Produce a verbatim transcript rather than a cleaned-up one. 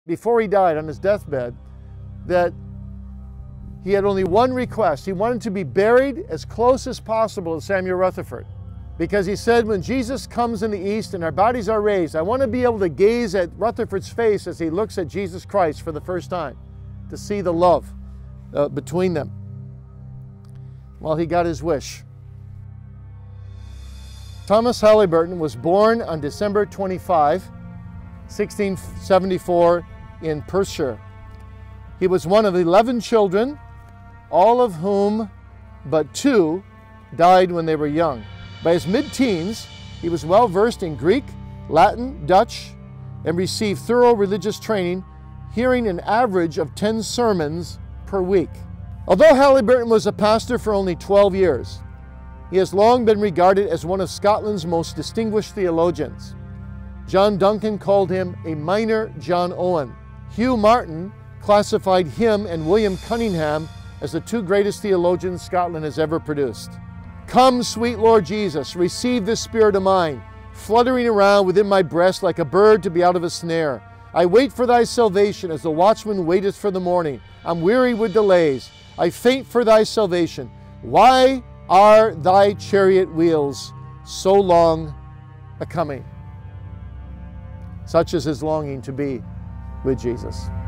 before he died on his deathbed that he had only one request. He wanted to be buried as close as possible to Samuel Rutherford, because he said, when Jesus comes in the east and our bodies are raised, I want to be able to gaze at Rutherford's face as he looks at Jesus Christ for the first time, to see the love uh, between them. Well, he got his wish. Thomas Halyburton was born on December twenty-fifth, sixteen seventy-four in Perthshire. He was one of eleven children, all of whom but two died when they were young. By his mid-teens, he was well versed in Greek, Latin, Dutch, and received thorough religious training, hearing an average of ten sermons per week. Although Halyburton was a pastor for only twelve years, he has long been regarded as one of Scotland's most distinguished theologians. John Duncan called him a minor John Owen. Hugh Martin classified him and William Cunningham as the two greatest theologians Scotland has ever produced. Come, sweet Lord Jesus, receive this spirit of mine, fluttering around within my breast like a bird to be out of a snare. I wait for thy salvation as the watchman waiteth for the morning. I'm weary with delays. I faint for thy salvation. Why are thy chariot wheels so long a coming? Such is his longing to be with Jesus.